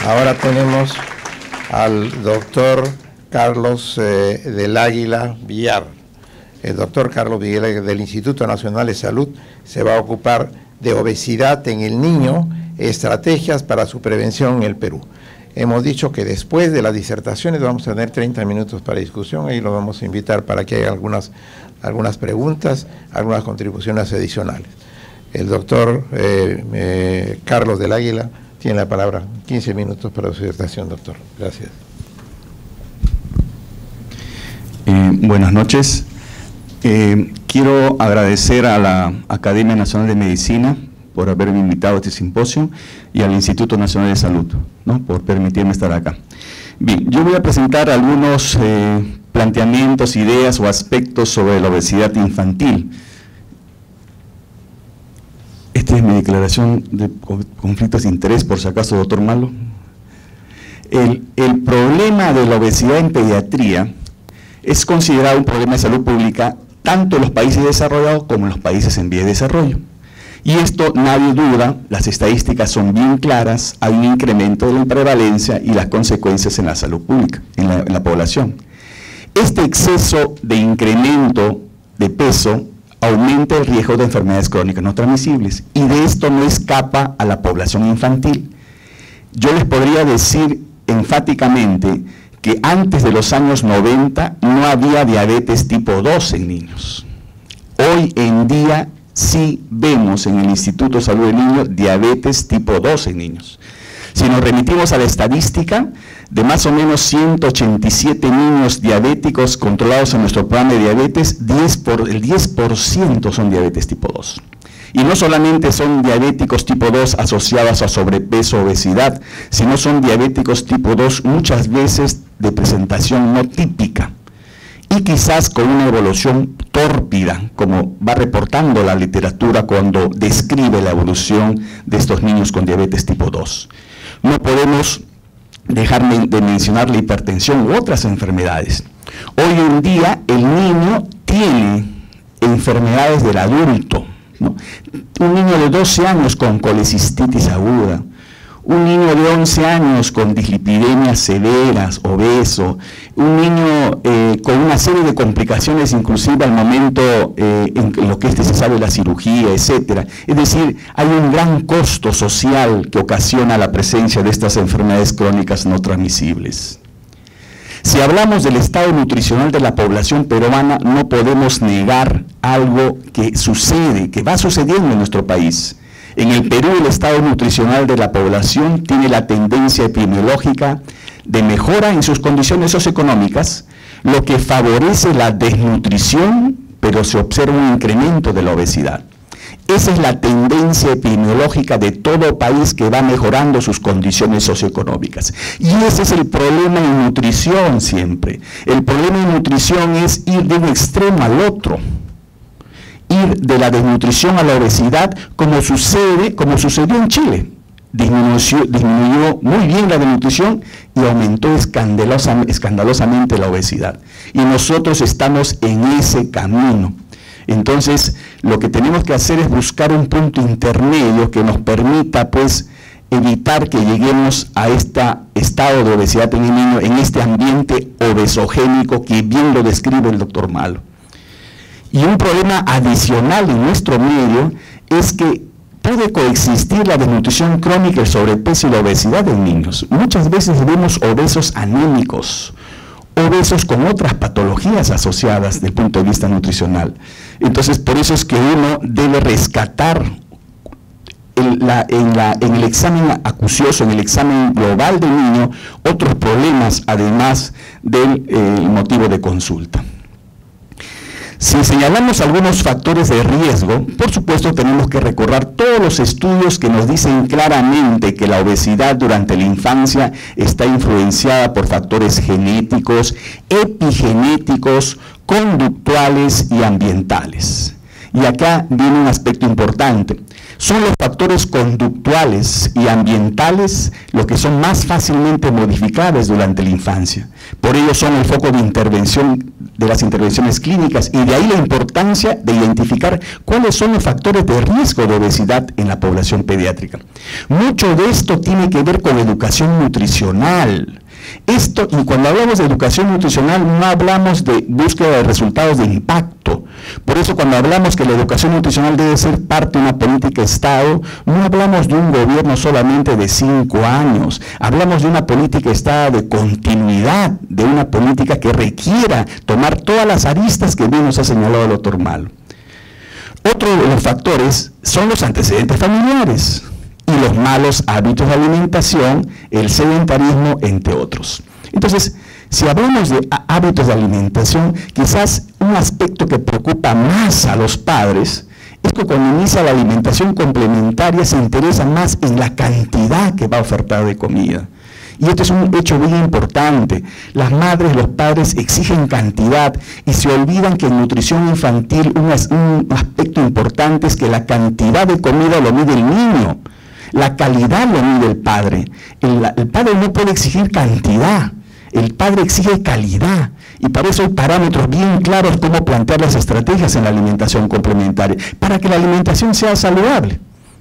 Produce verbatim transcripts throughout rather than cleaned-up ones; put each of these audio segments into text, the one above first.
Ahora tenemos al doctor Carlos eh, del Águila Villar. El doctor Carlos Villar del Instituto Nacional de Salud se va a ocupar de obesidad en el niño, estrategias para su prevención en el Perú. Hemos dicho que después de las disertaciones vamos a tener treinta minutos para discusión, ahí lo vamos a invitar para que haya algunas, algunas preguntas, algunas contribuciones adicionales. El doctor eh, eh, Carlos del Águila tiene la palabra. quince minutos para su disertación, doctor. Gracias. Eh, buenas noches. Eh, quiero agradecer a la Academia Nacional de Medicina por haberme invitado a este simposio y al Instituto Nacional de Salud, ¿no?, por permitirme estar acá. Bien, yo voy a presentar algunos eh, planteamientos, ideas o aspectos sobre la obesidad infantil. Esta es mi declaración de conflictos de interés, por si acaso, doctor Malo. El, el problema de la obesidad en pediatría es considerado un problema de salud pública tanto en los países desarrollados como en los países en vía de desarrollo. Y esto nadie duda, las estadísticas son bien claras, hay un incremento de la prevalencia y las consecuencias en la salud pública, en la, en la población. Este exceso de incremento de peso aumenta el riesgo de enfermedades crónicas no transmisibles, y de esto no escapa a la población infantil. Yo les podría decir enfáticamente que antes de los años noventa no había diabetes tipo dos en niños. Hoy en día sí vemos en el Instituto de Salud del Niño diabetes tipo dos en niños. Si nos remitimos a la estadística, de más o menos ciento ochenta y siete niños diabéticos controlados en nuestro programa de diabetes, diez por, el diez por ciento son diabetes tipo dos. Y no solamente son diabéticos tipo dos asociados a sobrepeso o obesidad, sino son diabéticos tipo dos muchas veces de presentación no típica y quizás con una evolución tórpida, como va reportando la literatura cuando describe la evolución de estos niños con diabetes tipo dos. No podemos dejar de mencionar la hipertensión u otras enfermedades. Hoy en día el niño tiene enfermedades del adulto, ¿no? Un niño de doce años con colecistitis aguda, un niño de once años con dislipidemias severas, obeso, un niño eh, con una serie de complicaciones inclusive al momento eh, en lo que es necesario la cirugía, etcétera. Es decir, hay un gran costo social que ocasiona la presencia de estas enfermedades crónicas no transmisibles. Si hablamos del estado nutricional de la población peruana, no podemos negar algo que sucede, que va sucediendo en nuestro país. En el Perú, el estado nutricional de la población tiene la tendencia epidemiológica de mejora en sus condiciones socioeconómicas, lo que favorece la desnutrición, pero se observa un incremento de la obesidad. Esa es la tendencia epidemiológica de todo país que va mejorando sus condiciones socioeconómicas. Y ese es el problema en nutrición siempre. El problema en nutrición es ir de un extremo al otro. Ir de la desnutrición a la obesidad, como sucede, como sucedió en Chile. Disminuyó, disminuyó muy bien la desnutrición y aumentó escandalosa, escandalosamente la obesidad. Y nosotros estamos en ese camino. Entonces, lo que tenemos que hacer es buscar un punto intermedio que nos permita, pues, evitar que lleguemos a este estado de obesidad en el niño, en este ambiente obesogénico que bien lo describe el doctor Malo. Y un problema adicional en nuestro medio es que puede coexistir la desnutrición crónica, el sobrepeso y la obesidad en niños. Muchas veces vemos obesos anémicos, obesos con otras patologías asociadas desde el punto de vista nutricional. Entonces, por eso es que uno debe rescatar en, la, en, la, en el examen acucioso, en el examen global del niño, otros problemas además del eh, motivo de consulta. Si señalamos algunos factores de riesgo, por supuesto tenemos que recordar todos los estudios que nos dicen claramente que la obesidad durante la infancia está influenciada por factores genéticos, epigenéticos, conductuales y ambientales. Y acá viene un aspecto importante. Son los factores conductuales y ambientales los que son más fácilmente modificables durante la infancia. Por ello son el foco de intervención de las intervenciones clínicas, y de ahí la importancia de identificar cuáles son los factores de riesgo de obesidad en la población pediátrica. Mucho de esto tiene que ver con educación nutricional. Esto, y cuando hablamos de educación nutricional no hablamos de búsqueda de resultados de impacto. Por eso cuando hablamos que la educación nutricional debe ser parte de una política de Estado, no hablamos de un gobierno solamente de cinco años, hablamos de una política de Estado de continuidad, de una política que requiera tomar todas las aristas que bien nos ha señalado el doctor Malo. Otro de los factores son los antecedentes familiares y los malos hábitos de alimentación, el sedentarismo, entre otros. Entonces, si hablamos de hábitos de alimentación, quizás un aspecto que preocupa más a los padres es que cuando inicia la alimentación complementaria se interesa más en la cantidad que va a ofertar de comida. Y esto es un hecho muy importante. Las madres y los padres exigen cantidad y se olvidan que en nutrición infantil un, un aspecto importante es que la cantidad de comida lo mide el niño. La calidad lo mide el padre. El, el padre no puede exigir cantidad, el padre exige calidad. Y para eso hay parámetros bien claros cómo plantear las estrategias en la alimentación complementaria, para que la alimentación sea saludable.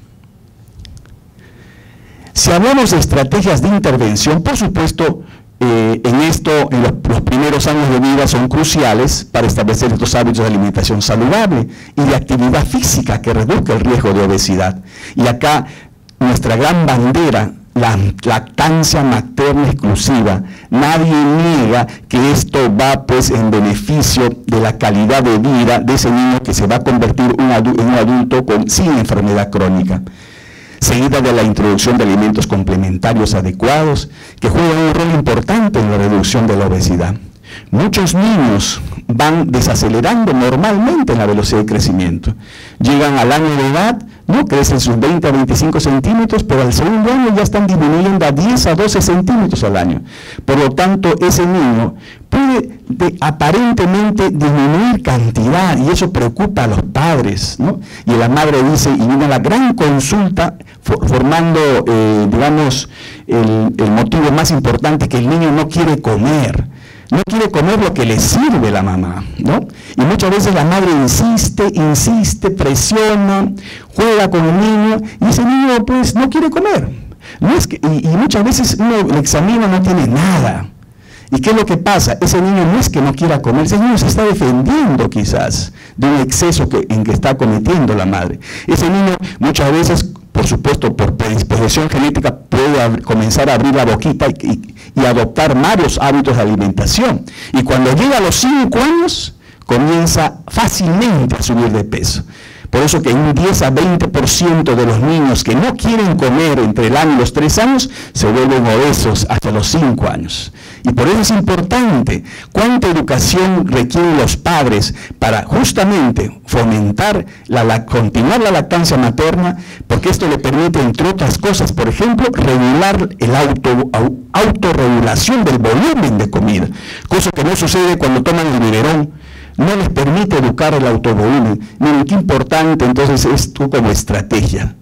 Si hablamos de estrategias de intervención, por supuesto, eh, en esto, en los, los primeros años de vida son cruciales para establecer estos hábitos de alimentación saludable y de actividad física que reduzca el riesgo de obesidad. Y acá, nuestra gran bandera, la lactancia materna exclusiva. Nadie niega que esto va pues en beneficio de la calidad de vida de ese niño que se va a convertir en un adulto con, sin enfermedad crónica. Seguida de la introducción de alimentos complementarios adecuados que juegan un rol importante en la reducción de la obesidad. Muchos niños van desacelerando normalmente en la velocidad de crecimiento. Llegan al año de edad, no crecen sus veinte a veinticinco centímetros, pero al segundo año ya están disminuyendo a diez a doce centímetros al año. Por lo tanto, ese niño puede de, aparentemente disminuir cantidad, y eso preocupa a los padres, ¿no? Y la madre dice, y viene la gran consulta for, formando, eh, digamos, el, el motivo más importante, que el niño no quiere comer. No quiere comer lo que le sirve la mamá, ¿no? Y muchas veces la madre insiste, insiste, presiona, juega con el niño, y ese niño pues no quiere comer. No es que, y, y muchas veces uno le examina, no tiene nada. ¿Y qué es lo que pasa? Ese niño no es que no quiera comer, ese niño se está defendiendo quizás de un exceso que, en que está cometiendo la madre. Ese niño muchas veces, por supuesto, por predisposición genética, puede comenzar a abrir la boquita y, y, y adoptar malos hábitos de alimentación. Y cuando llega a los cinco años, comienza fácilmente a subir de peso. Por eso que un diez a veinte por ciento de los niños que no quieren comer entre el año y los tres años se vuelven obesos hasta los cinco años. Y por eso es importante cuánta educación requieren los padres para justamente fomentar, la, la, continuar la lactancia materna, porque esto le permite, entre otras cosas, por ejemplo, regular el auto, au, autorregulación del volumen de comida, cosa que no sucede cuando toman el biberón. No les permite educar el autovolumen. Miren, qué importante entonces esto como estrategia.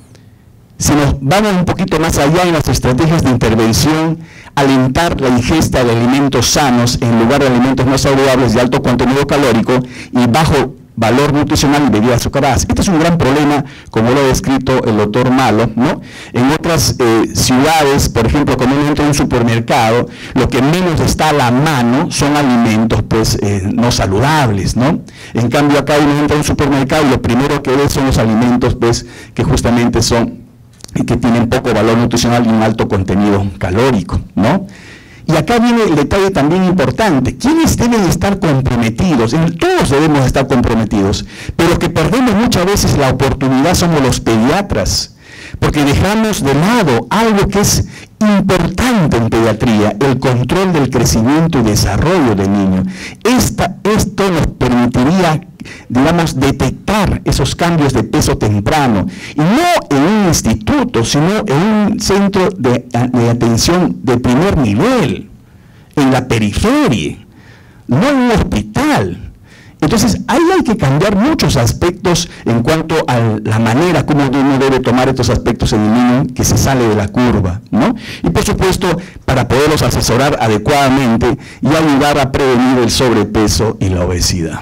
Si nos vamos un poquito más allá en las estrategias de intervención, alentar la ingesta de alimentos sanos en lugar de alimentos no saludables de alto contenido calórico y bajo valor nutricional y bebidas azucaradas. Este es un gran problema, como lo ha descrito el doctor Malo, ¿no? En otras eh, ciudades, por ejemplo, cuando uno entra en un supermercado, lo que menos está a la mano son alimentos pues eh, no saludables, ¿no? En cambio acá uno entra en un supermercado y lo primero que ve son los alimentos pues que justamente son y que tienen poco valor nutricional y un alto contenido calórico, ¿no? Y acá viene el detalle también importante. ¿Quiénes deben estar comprometidos? Todos debemos estar comprometidos, pero que perdemos muchas veces la oportunidad somos los pediatras, porque dejamos de lado algo que es importante en pediatría, el control del crecimiento y desarrollo del niño. Esta, esto nos permitiría, digamos, detectar esos cambios de peso temprano, y no en un instituto, sino en un centro de, de atención de primer nivel, en la periferia, no en un hospital. Entonces, ahí hay que cambiar muchos aspectos en cuanto a la manera como uno debe tomar estos aspectos en el niño que se sale de la curva, ¿no? Y por supuesto, para poderlos asesorar adecuadamente y ayudar a prevenir el sobrepeso y la obesidad.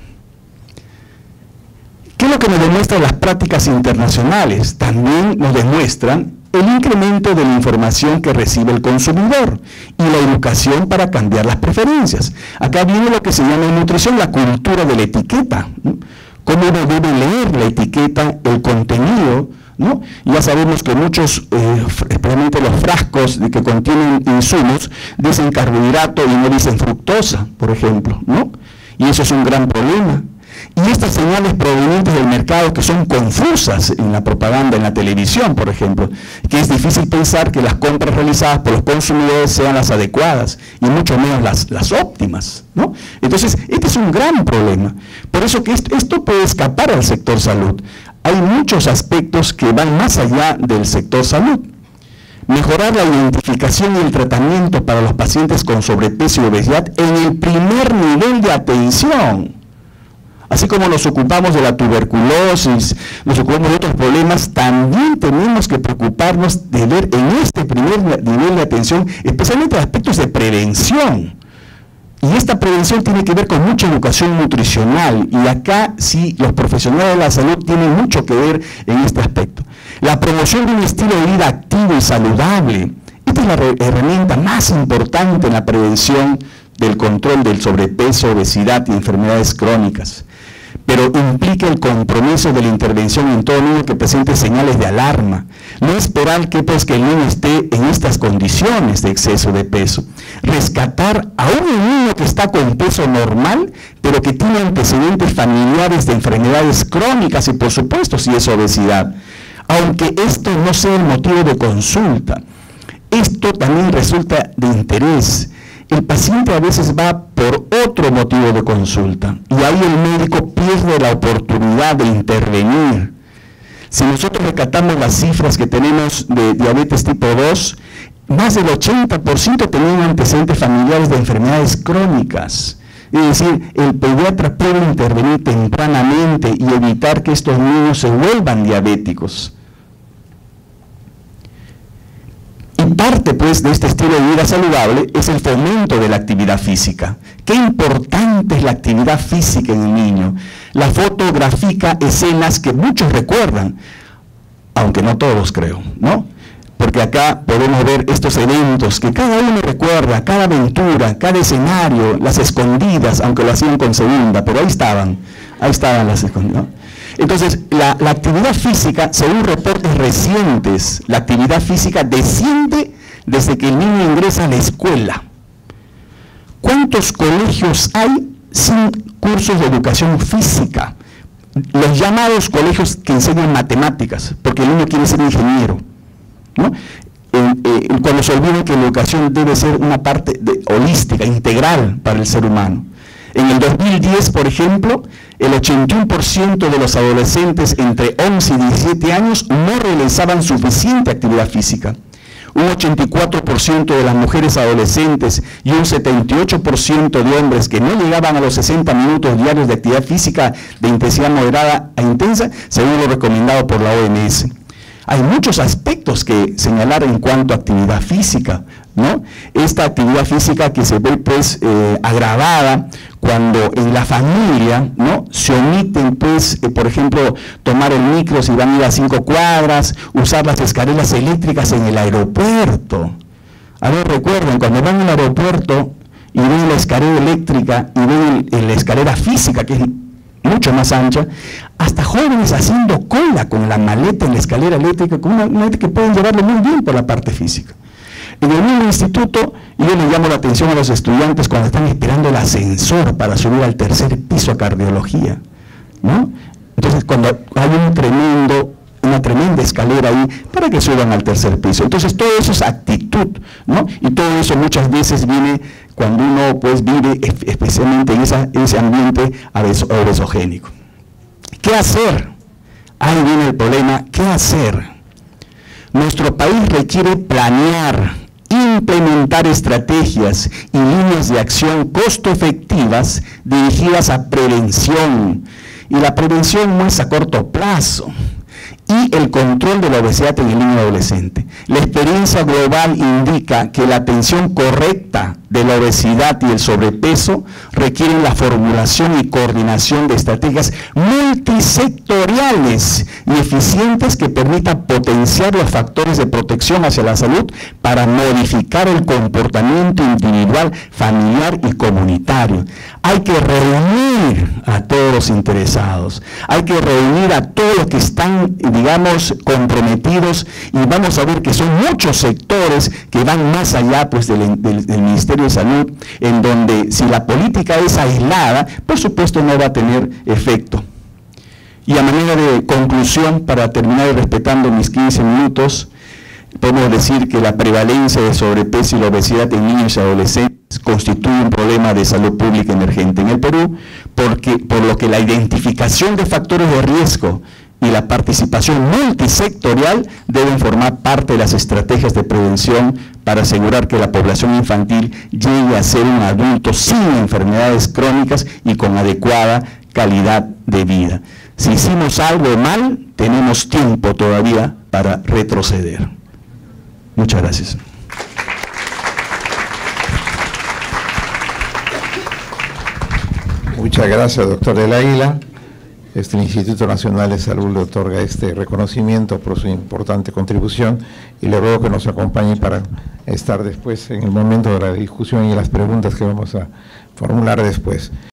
¿Qué es lo que nos demuestran las prácticas internacionales? También nos demuestran el incremento de la información que recibe el consumidor y la educación para cambiar las preferencias. Acá viene lo que se llama en nutrición la cultura de la etiqueta, ¿no? Cómo uno debe leer la etiqueta, el contenido, ¿no? Ya sabemos que muchos, eh, especialmente los frascos de que contienen insumos, dicen carbohidrato y no dicen fructosa, por ejemplo, ¿no? Y eso es un gran problema. Y estas señales provenientes del mercado que son confusas en la propaganda, en la televisión, por ejemplo, que es difícil pensar que las compras realizadas por los consumidores sean las adecuadas y mucho menos las, las óptimas, ¿no? Entonces, este es un gran problema. Por eso que esto, esto puede escapar al sector salud. Hay muchos aspectos que van más allá del sector salud. Mejorar la identificación y el tratamiento para los pacientes con sobrepeso y obesidad en el primer nivel de atención. Así como nos ocupamos de la tuberculosis, nos ocupamos de otros problemas, también tenemos que preocuparnos de ver en este primer nivel de atención, especialmente aspectos de prevención. Y esta prevención tiene que ver con mucha educación nutricional, y acá sí los profesionales de la salud tienen mucho que ver en este aspecto. La promoción de un estilo de vida activo y saludable. Esta es la herramienta más importante en la prevención del control del sobrepeso, obesidad y enfermedades crónicas. Pero implica el compromiso de la intervención en todo niño que presente señales de alarma. No esperar que, pues, que el niño esté en estas condiciones de exceso de peso. Rescatar a un niño que está con peso normal, pero que tiene antecedentes familiares de enfermedades crónicas y, por supuesto, si es obesidad. Aunque esto no sea el motivo de consulta, esto también resulta de interés. El paciente a veces va por otro motivo de consulta y ahí el médico pierde la oportunidad de intervenir. Si nosotros recatamos las cifras que tenemos de diabetes tipo dos, más del ochenta por ciento tenían antecedentes familiares de enfermedades crónicas. Es decir, el pediatra puede intervenir tempranamente y evitar que estos niños se vuelvan diabéticos. Y parte, pues, de este estilo de vida saludable es el fomento de la actividad física. Qué importante es la actividad física en el niño. La foto grafica escenas que muchos recuerdan, aunque no todos, creo, ¿no? Porque acá podemos ver estos eventos que cada uno recuerda, cada aventura, cada escenario, las escondidas, aunque lo hacían con segunda, pero ahí estaban, ahí estaban las escondidas, ¿no? Entonces, la, la actividad física, según reportes recientes, la actividad física desciende desde que el niño ingresa a la escuela. ¿Cuántos colegios hay sin cursos de educación física? Los llamados colegios que enseñan matemáticas, porque el niño quiere ser ingeniero, ¿no? Eh, eh, cuando se olvida que la educación debe ser una parte de, holística, integral para el ser humano. En el dos mil diez, por ejemplo, el ochenta y uno por ciento de los adolescentes entre once y diecisiete años no realizaban suficiente actividad física. Un ochenta y cuatro por ciento de las mujeres adolescentes y un setenta y ocho por ciento de hombres que no llegaban a los sesenta minutos diarios de actividad física de intensidad moderada a intensa, según lo recomendado por la O M S. Hay muchos aspectos que señalar en cuanto a actividad física, ¿no? Esta actividad física que se ve, pues, eh, agravada cuando en la familia, ¿no?, se omiten, pues, eh, por ejemplo, tomar el micro si van a ir a cinco cuadras, usar las escaleras eléctricas en el aeropuerto. A ver, recuerden, cuando van al aeropuerto y ven la escalera eléctrica y ven el, la escalera física, que es mucho más ancha, hasta jóvenes haciendo cola con la maleta en la escalera eléctrica, con una maleta que pueden llevarlo muy bien por la parte física. En el mismo instituto, yo le llamo la atención a los estudiantes cuando están esperando el ascensor para subir al tercer piso a cardiología, ¿no? Entonces, cuando hay un tremendo, una tremenda escalera ahí para que suban al tercer piso. Entonces, todo eso es actitud, ¿no? Y todo eso muchas veces viene cuando uno, pues, vive especialmente en, esa, en ese ambiente obesogénico. ¿Qué hacer? Ahí viene el problema. ¿Qué hacer? Nuestro país requiere planear implementar estrategias y líneas de acción costo efectivas dirigidas a prevención. Y la prevención no es a corto plazo. Y el control de la obesidad en el niño adolescente. La experiencia global indica que la atención correcta de la obesidad y el sobrepeso requieren la formulación y coordinación de estrategias multisectoriales y eficientes que permitan potenciar los factores de protección hacia la salud para modificar el comportamiento individual, familiar y comunitario. Hay que reunir a todos los interesados, hay que reunir a todos los que están, digamos, comprometidos, y vamos a ver que son muchos sectores que van más allá pues, del, del, del Ministerio de Salud, en donde si la política es aislada, por supuesto no va a tener efecto. Y a manera de conclusión, para terminar respetando mis quince minutos, podemos decir que la prevalencia de sobrepeso y la obesidad en niños y adolescentes constituye un problema de salud pública emergente en el Perú, porque, por lo que la identificación de factores de riesgo y la participación multisectorial deben formar parte de las estrategias de prevención para asegurar que la población infantil llegue a ser un adulto sin enfermedades crónicas y con adecuada calidad de vida. Si hicimos algo mal, tenemos tiempo todavía para retroceder. Muchas gracias. Muchas gracias, doctor del Águila. Este Instituto Nacional de Salud le otorga este reconocimiento por su importante contribución y le ruego que nos acompañe para estar después en el momento de la discusión y las preguntas que vamos a formular después.